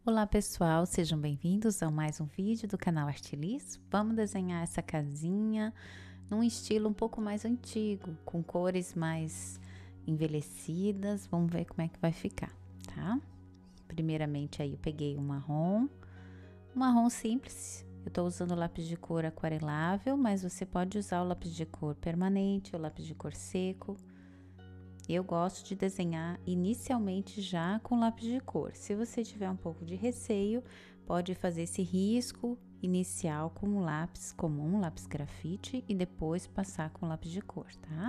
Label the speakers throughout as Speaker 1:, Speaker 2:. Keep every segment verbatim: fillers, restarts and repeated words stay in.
Speaker 1: Olá pessoal, sejam bem-vindos a mais um vídeo do canal Arteliz. Vamos desenhar essa casinha num estilo um pouco mais antigo, com cores mais envelhecidas. Vamos ver como é que vai ficar, tá? Primeiramente aí eu peguei um marrom, um marrom simples. Eu tô usando lápis de cor aquarelável, mas você pode usar o lápis de cor permanente, o lápis de cor seco. Eu gosto de desenhar inicialmente já com lápis de cor. Se você tiver um pouco de receio, pode fazer esse risco inicial com um lápis comum, lápis grafite, e depois passar com lápis de cor, tá?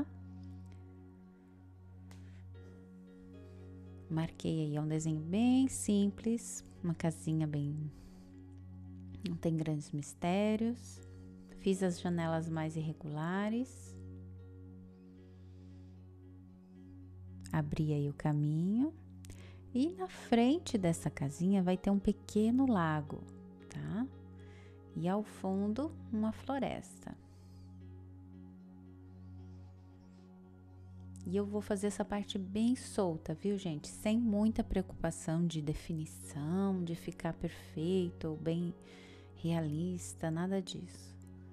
Speaker 1: Marquei aí, é um desenho bem simples, uma casinha bem... não tem grandes mistérios. Fiz as janelas mais irregulares. Abri aí o caminho e na frente dessa casinha vai ter um pequeno lago, tá? E ao fundo uma floresta. E eu vou fazer essa parte bem solta, viu, gente? Sem muita preocupação de definição, de ficar perfeito ou bem realista, nada disso.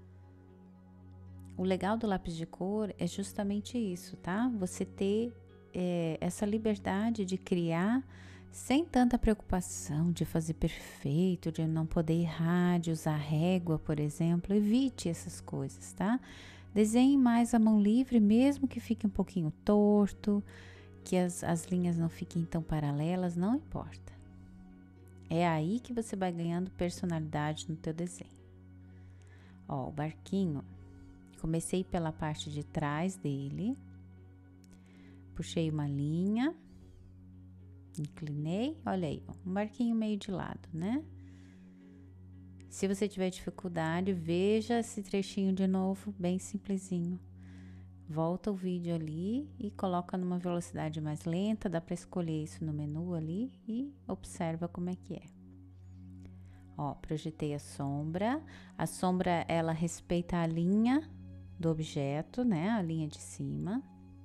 Speaker 1: O legal do lápis de cor é justamente isso, tá? Você ter É, essa liberdade de criar sem tanta preocupação de fazer perfeito, de não poder errar, de usar régua, por exemplo. Evite essas coisas, tá? Desenhe mais à mão livre, mesmo que fique um pouquinho torto, que as, as linhas não fiquem tão paralelas, não importa. É aí que você vai ganhando personalidade no teu desenho. Ó, o barquinho, comecei pela parte de trás dele. Puxei uma linha, inclinei, olha aí, um barquinho meio de lado, né? Se você tiver dificuldade, veja esse trechinho de novo, bem simplesinho. Volta o vídeo ali e coloca numa velocidade mais lenta, dá para escolher isso no menu ali e observa como é que é. Ó, projetei a sombra, a sombra ela respeita a linha do objeto, né? A linha de cima.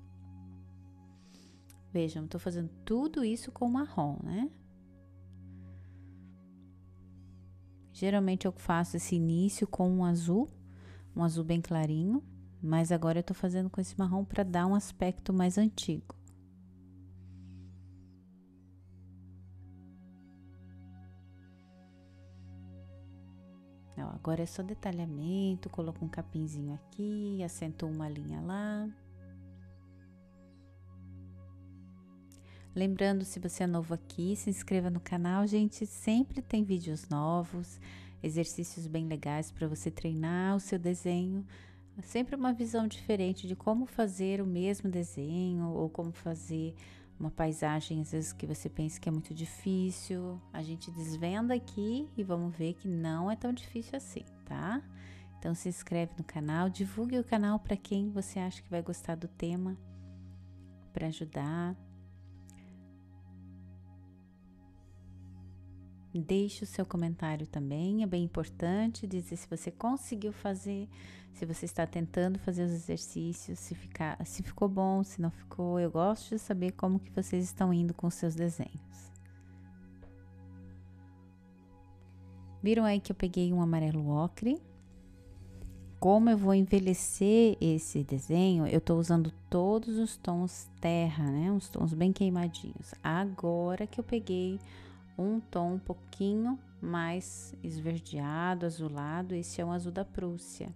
Speaker 1: Vejam, tô fazendo tudo isso com marrom, né? Geralmente eu faço esse início com um azul, um azul bem clarinho, mas agora eu tô fazendo com esse marrom para dar um aspecto mais antigo. Ó, agora é só detalhamento, coloco um capinzinho aqui, acentuo uma linha lá. Lembrando, se você é novo aqui, se inscreva no canal, gente, sempre tem vídeos novos, exercícios bem legais para você treinar o seu desenho, sempre uma visão diferente de como fazer o mesmo desenho ou como fazer uma paisagem, às vezes que você pensa que é muito difícil, a gente desvenda aqui e vamos ver que não é tão difícil assim, tá? Então se inscreve no canal, divulgue o canal para quem você acha que vai gostar do tema, para ajudar. Deixe o seu comentário também, é bem importante dizer se você conseguiu fazer, se você está tentando fazer os exercícios, se, ficar, se ficou bom, se não ficou. Eu gosto de saber como que vocês estão indo com seus desenhos. Viram aí que eu peguei um amarelo ocre? Como eu vou envelhecer esse desenho, eu tô usando todos os tons terra, né? Uns tons bem queimadinhos. Agora que eu peguei um tom um pouquinho mais esverdeado, azulado, esse é um azul da Prússia.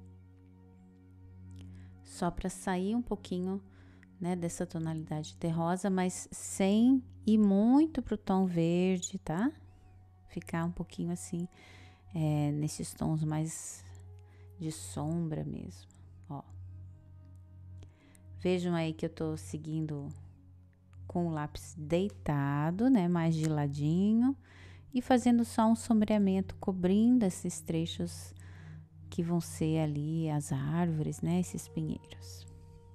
Speaker 1: Só para sair um pouquinho, né, dessa tonalidade terrosa, mas sem ir muito pro tom verde, tá? Ficar um pouquinho assim, é, nesses tons mais de sombra mesmo, ó. Vejam aí que eu tô seguindo com o lápis deitado, né, mais de ladinho, e fazendo só um sombreamento, cobrindo esses trechos que vão ser ali as árvores, né, esses pinheiros.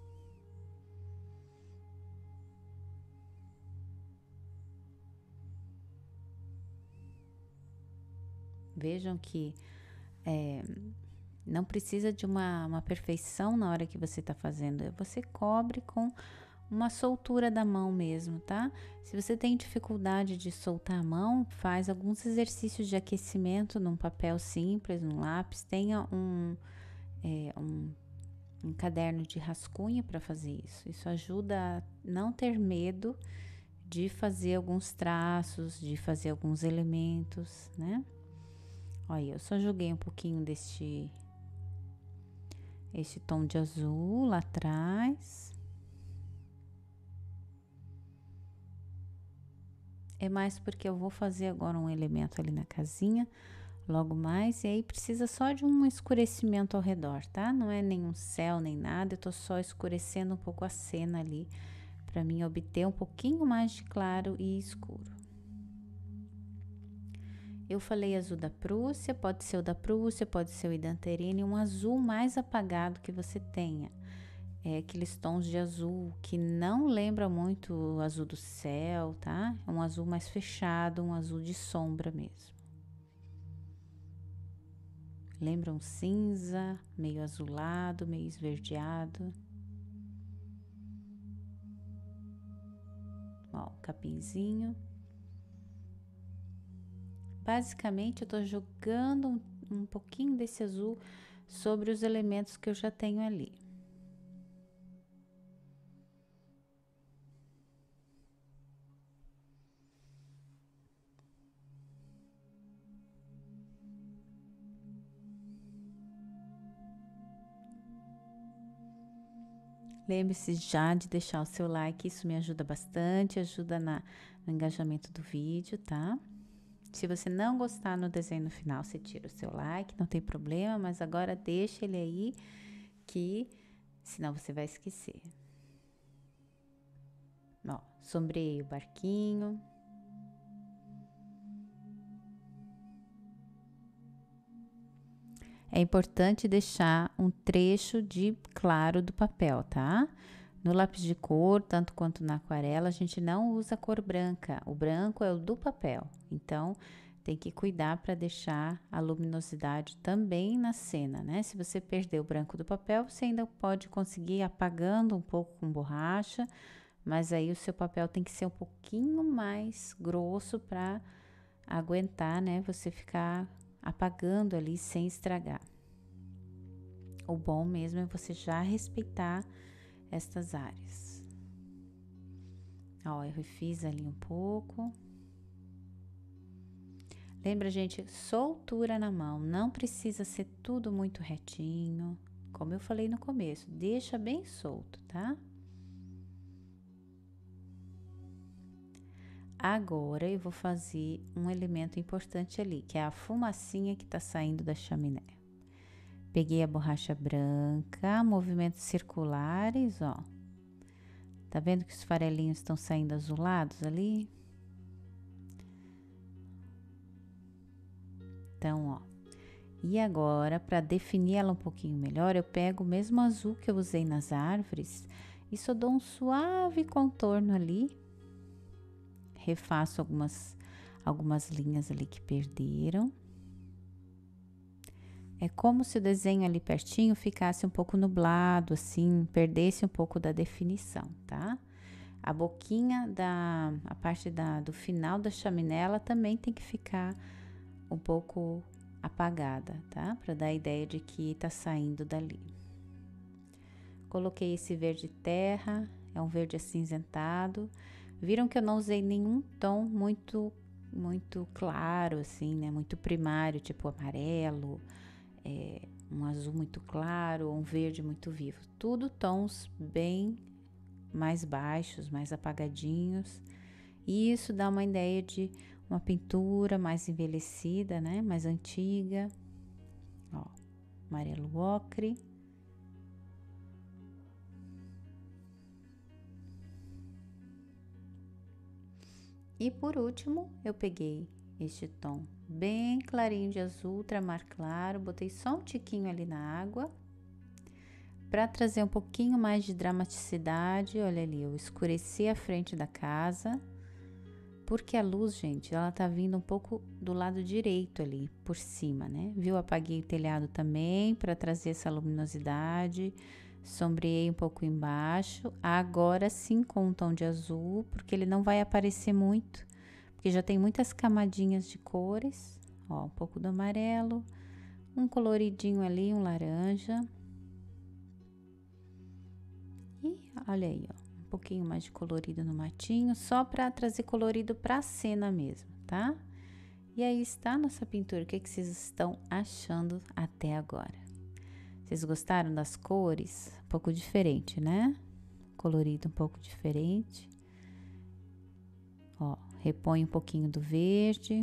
Speaker 1: Vejam que é, não precisa de uma, uma perfeição na hora que você tá fazendo, você cobre com uma soltura da mão mesmo, tá? Se você tem dificuldade de soltar a mão, faz alguns exercícios de aquecimento num papel simples, num lápis. Tenha um, é, um, um caderno de rascunho para fazer isso. Isso ajuda a não ter medo de fazer alguns traços, de fazer alguns elementos, né? Olha, eu só joguei um pouquinho deste este tom de azul lá atrás. É mais porque eu vou fazer agora um elemento ali na casinha, logo mais, e aí precisa só de um escurecimento ao redor, tá? Não é nenhum céu nem nada, eu tô só escurecendo um pouco a cena ali, para mim obter um pouquinho mais de claro e escuro. Eu falei azul da Prússia, pode ser o da Prússia, pode ser o Idanterine, um azul mais apagado que você tenha. É aqueles tons de azul que não lembra muito o azul do céu, tá? É um azul mais fechado, um azul de sombra mesmo. Lembra um cinza, meio azulado, meio esverdeado. Ó, o capinzinho. Basicamente, eu tô jogando um, um pouquinho desse azul sobre os elementos que eu já tenho ali. Lembre-se já de deixar o seu like, isso me ajuda bastante, ajuda na, no engajamento do vídeo, tá? Se você não gostar no desenho no final, você tira o seu like, não tem problema, mas agora deixa ele aí, que senão você vai esquecer. Ó, sombreei o barquinho. É importante deixar um trecho de claro do papel, tá? No lápis de cor, tanto quanto na aquarela, a gente não usa cor branca. O branco é o do papel. Então, tem que cuidar para deixar a luminosidade também na cena, né? Se você perder o branco do papel, você ainda pode conseguir ir apagando um pouco com borracha, mas aí o seu papel tem que ser um pouquinho mais grosso para aguentar, né? Você ficar apagando ali sem estragar. O bom mesmo é você já respeitar estas áreas. Ó, eu refiz ali um pouco. Lembra, gente, soltura na mão, não precisa ser tudo muito retinho. Como eu falei no começo, deixa bem solto, tá? Agora eu vou fazer um elemento importante ali, que é a fumacinha que tá saindo da chaminé. Peguei a borracha branca, movimentos circulares, ó. Tá vendo que os farelinhos estão saindo azulados ali? Então, ó. E agora, para definir ela um pouquinho melhor, eu pego o mesmo azul que eu usei nas árvores e só dou um suave contorno ali. Refaço algumas, algumas linhas ali que perderam. É como se o desenho ali pertinho ficasse um pouco nublado, assim, perdesse um pouco da definição, tá? A boquinha da, a parte da, do final da chaminé, ela também tem que ficar um pouco apagada, tá? Para dar a ideia de que tá saindo dali. Coloquei esse verde terra, é um verde acinzentado. Viram que eu não usei nenhum tom muito, muito claro, assim, né? Muito primário, tipo amarelo, é, um azul muito claro, um verde muito vivo. Tudo tons bem mais baixos, mais apagadinhos. E isso dá uma ideia de uma pintura mais envelhecida, né? Mais antiga. Ó, amarelo ocre. E por último, eu peguei este tom bem clarinho de azul, ultramar claro, botei só um tiquinho ali na água, para trazer um pouquinho mais de dramaticidade. Olha ali, eu escureci a frente da casa, porque a luz, gente, ela tá vindo um pouco do lado direito ali, por cima, né? Viu? Apaguei o telhado também, para trazer essa luminosidade. Sombreei um pouco embaixo. Agora sim com um tom de azul, porque ele não vai aparecer muito, porque já tem muitas camadinhas de cores. Ó, um pouco do amarelo, um coloridinho ali, um laranja. E olha aí, ó, um pouquinho mais de colorido no matinho, só para trazer colorido para a cena mesmo, tá? E aí está a nossa pintura. O que que vocês estão achando até agora? Vocês gostaram das cores? Um pouco diferente, né? Colorido um pouco diferente. Ó, repõe um pouquinho do verde.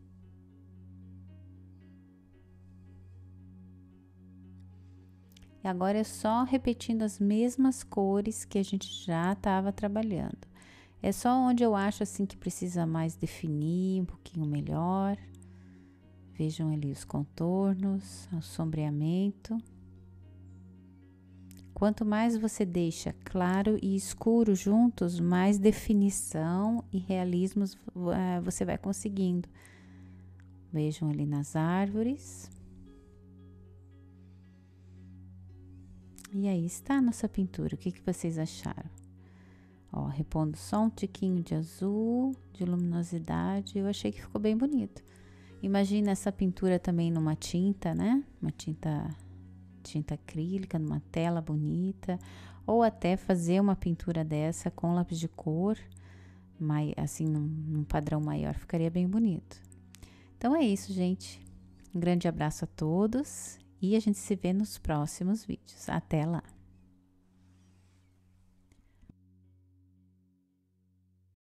Speaker 1: E agora é só repetindo as mesmas cores que a gente já estava trabalhando. É só onde eu acho assim que precisa mais definir um pouquinho melhor. Vejam ali os contornos, o sombreamento. Quanto mais você deixa claro e escuro juntos, mais definição e realismo uh, você vai conseguindo. Vejam ali nas árvores. E aí está a nossa pintura. O que que vocês acharam? Ó, repondo só um tiquinho de azul, de luminosidade. Eu achei que ficou bem bonito. Imagina essa pintura também numa tinta, né? Uma tinta, tinta acrílica, numa tela bonita. Ou até fazer uma pintura dessa com lápis de cor, assim, num, num padrão maior, ficaria bem bonito. Então é isso, gente. Um grande abraço a todos e a gente se vê nos próximos vídeos. Até lá!